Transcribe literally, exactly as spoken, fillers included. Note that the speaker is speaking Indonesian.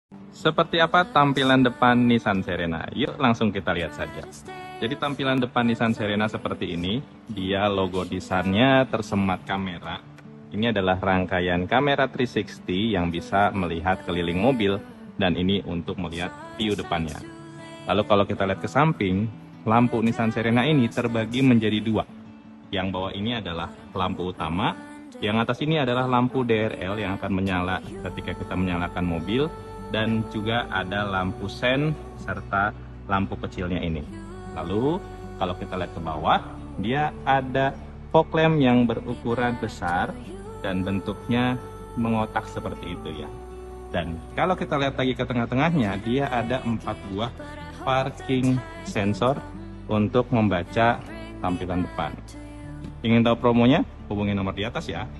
Seperti apa tampilan depan Nissan Serena? Yuk langsung kita lihat saja. Jadi tampilan depan Nissan Serena seperti ini. Dia logo desainnya tersemat kamera. Ini adalah rangkaian kamera tiga enam nol yang bisa melihat keliling mobil. Dan ini untuk melihat view depannya. Lalu kalau kita lihat ke samping, lampu Nissan Serena ini terbagi menjadi dua. Yang bawah ini adalah lampu utama. Yang atas ini adalah lampu D R L yang akan menyala ketika kita menyalakan mobil. Dan juga ada lampu sen serta lampu kecilnya ini. Lalu kalau kita lihat ke bawah, dia ada fog lamp yang berukuran besar dan bentuknya mengotak seperti itu ya. Dan kalau kita lihat lagi ke tengah-tengahnya, dia ada empat buah parking sensor untuk membaca tampilan depan. Ingin tahu promonya? Hubungi nomor di atas ya.